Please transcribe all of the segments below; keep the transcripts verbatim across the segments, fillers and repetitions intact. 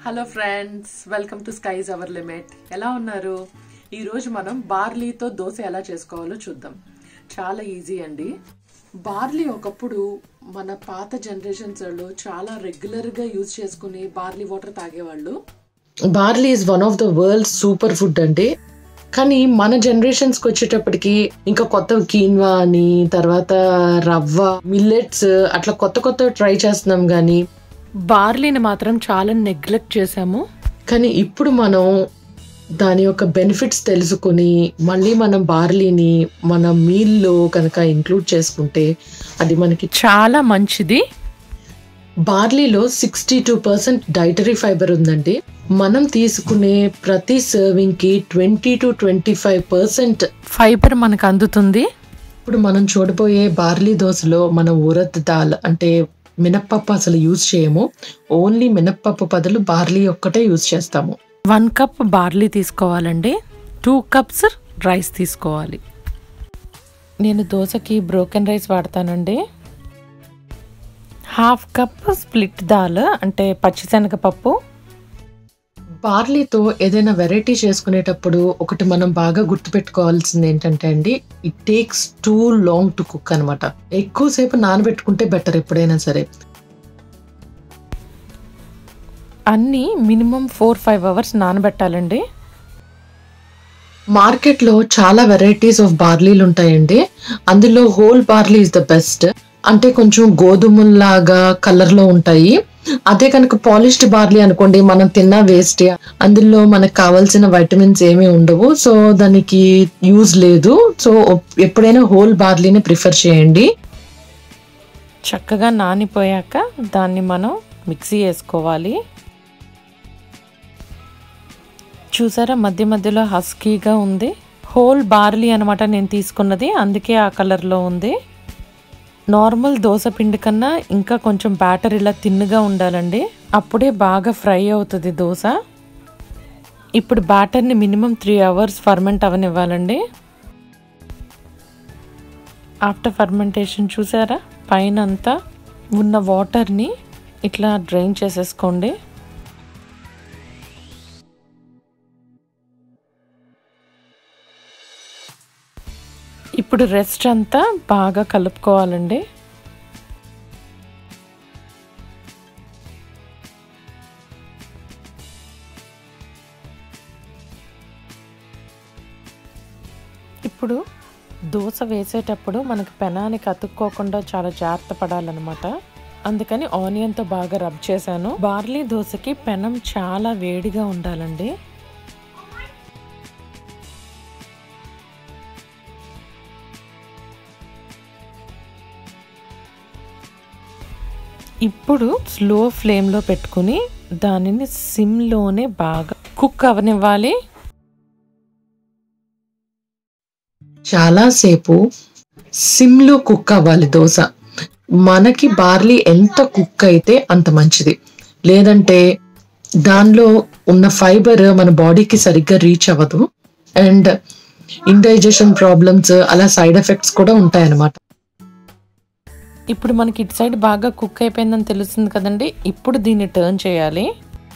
Hello friends, welcome to skies our limit. ఎలా ఉన్నారు? ఈరోజు మనం బార్లీతో దోశ ఎలా చేసుకోవాలో చూద్దాం. చాలా ఈజీ అండి. బార్లీ ఒకప్పుడు మన పాత జనరేషన్స్ వాళ్ళు చాలా రెగ్యులర్గా యూజ్ చేసుకుని బార్లీ వాటర్ తాగేవాళ్ళు. Barley is one of the world super food అండి. కానీ మన జనరేషన్స్కి వచ్చేటప్పటికి ఇంకా కొత్త కీన్వా అని, తర్వాత రవ్వ, మిల్లెట్స్ అట్లా కొత్త కొత్త ట్రై చేస్తున్నాం. కానీ బార్లీని మాత్రం చాలా నెగ్లెక్ట్ చేసాము. కానీ ఇప్పుడు మనం దాని యొక్క బెనిఫిట్స్ తెలుసుకుని మళ్ళీ మనం బార్లీని మన మీల్లో కనుక ఇంక్లూడ్ చేసుకుంటే అది మనకి చాలా మంచిది. బార్లీలో sixty two percent dietary fibre ఉందండి. మనం తీసుకునే ప్రతి సర్వింగ్ కి twenty to twenty five percent fibre మనకు అందుతుంది. ఇప్పుడు మనం చూడబోయే బార్లీ దోశలో మనం ఉరద్ దాల్ అంటే మినప్పప్పు అసలు యూజ్ చేయము. ఓన్లీ మినప్పప్పు బదులు బార్లీ ఒక్కటే యూజ్ చేస్తాము. వన్ కప్ బార్లీ తీసుకోవాలండి. టూ కప్స్ రైస్ తీసుకోవాలి. నేను దోశకి బ్రోకెన్ రైస్ వాడతానండి. హాఫ్ కప్ స్ప్లిట్ దాల్ అంటే పచ్చిశనగపప్పు. బార్లీతో ఏదైనా వెరైటీ చేసుకునేటప్పుడు ఒకటి మనం బాగా గుర్తుపెట్టుకోవాల్సింది ఏంటంటే అండి, it takes too long to cook అనమాట. ఎక్కువసేపు నానబెట్టుకుంటే బెటర్ ఎప్పుడైనా సరే. అన్నీ మినిమం ఫోర్ ఫైవ్ అవర్స్ నానబెట్టాలండి. మార్కెట్లో చాలా వెరైటీస్ ఆఫ్ బార్లీలు ఉంటాయండి. అందులో whole barley is the best. అంటే కొంచెం గోధుమలాగా కలర్లో ఉంటాయి. అదే కనుక పాలిష్డ్ బార్లీ అనుకోండి, మనం తిన్నా వేస్ట్. అందులో మనకు కావాల్సిన వైటమిన్స్ ఏమీ ఉండవు. సో దానికి యూజ్ లేదు. సో ఎప్పుడైనా హోల్ బార్లీని ప్రిఫర్ చేయండి. చక్కగా నానిపోయాక దాన్ని మనం మిక్సీ వేసుకోవాలి. చూసారా, మధ్య మధ్యలో హస్కీగా ఉంది. హోల్ బార్లీ అనమాట నేను తీసుకున్నది, అందుకే ఆ కలర్లో ఉంది. నార్మల్ దోశ పిండి కన్నా ఇంకా కొంచెం బ్యాటర్ ఇలా తిన్నుగా ఉండాలండి. అప్పుడే బాగా ఫ్రై అవుతుంది దోశ. ఇప్పుడు బ్యాటర్ని మినిమం త్రీ అవర్స్ ఫర్మెంట్ అవనివ్వాలండి. ఆఫ్టర్ ఫర్మెంటేషన్ చూసారా, పైన అంతా ఉన్న వాటర్ని ఇట్లా డ్రైన్ చేసేసుకోండి. ఇప్పుడు రెస్ట్ అంతా బాగా కలుపుకోవాలండి. ఇప్పుడు దోశ వేసేటప్పుడు మనకి పెనానికి అతుక్కోకుండా చాలా జాగ్రత్త పడాలన్నమాట. అందుకని ఆనియన్తో బాగా రబ్ చేశాను. బార్లీ దోశకి పెనం చాలా వేడిగా ఉండాలండి. ఇప్పుడు స్లో ఫ్లేమ్లో పెట్టుకుని దానిని సిమ్లోనే బాగా కుక్ అవనివ్వాలి. చాలాసేపు సిమ్లో కుక్ అవ్వాలి దోశ. మనకి బార్లీ ఎంత కుక్ అయితే అంత మంచిది. లేదంటే దానిలో ఉన్న ఫైబర్ మన బాడీకి సరిగ్గా రీచ్ అవ్వదు. అండ్ ఇండైజెషన్ ప్రాబ్లమ్స్, అలా సైడ్ ఎఫెక్ట్స్ కూడా ఉంటాయన్నమాట. ఇప్పుడు మనకి ఇటు సైడ్ బాగా కుక్ అయిపోయిందని తెలుస్తుంది కదండి. ఇప్పుడు దీన్ని టర్న్ చేయాలి.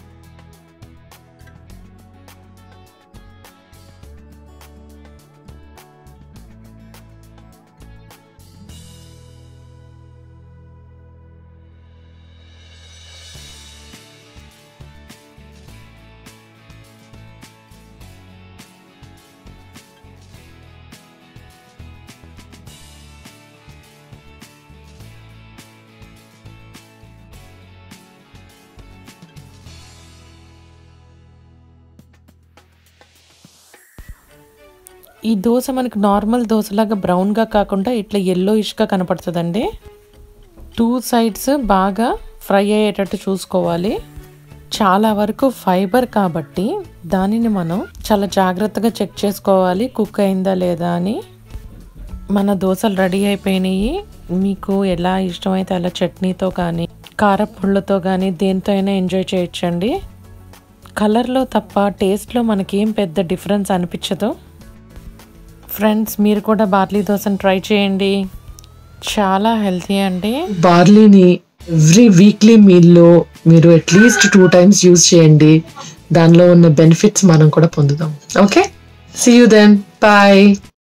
ఈ దోశ మనకి నార్మల్ దోశలాగా బ్రౌన్గా కాకుండా ఇట్లా ఎల్లోయిష్గా కనపడుతుందండి. టూ సైడ్స్ బాగా ఫ్రై అయ్యేటట్టు చూసుకోవాలి. చాలా వరకు ఫైబర్ కాబట్టి దానిని మనం చాలా జాగ్రత్తగా చెక్ చేసుకోవాలి కుక్ అయిందా లేదా అని. మన దోశలు రెడీ అయిపోయినాయి. మీకు ఎలా ఇష్టమైతే అలా చట్నీతో కానీ కారపుళ్ళతో కానీ దేంతో అయినా ఎంజాయ్ చేయొచ్చండి. కలర్లో తప్ప టేస్ట్లో మనకేం పెద్ద డిఫరెన్స్ అనిపించదు. ఫ్రెండ్స్, మీరు కూడా బార్లీ దోశను ట్రై చేయండి. చాలా హెల్తీ అండి. బార్లీని ఎవ్రీ వీక్లీ మీల్లో మీరు అట్లీస్ట్ టూ టైమ్స్ యూజ్ చేయండి. దానిలో ఉన్న బెనిఫిట్స్ మనం కూడా పొందుదాం. Okay, see you then, bye.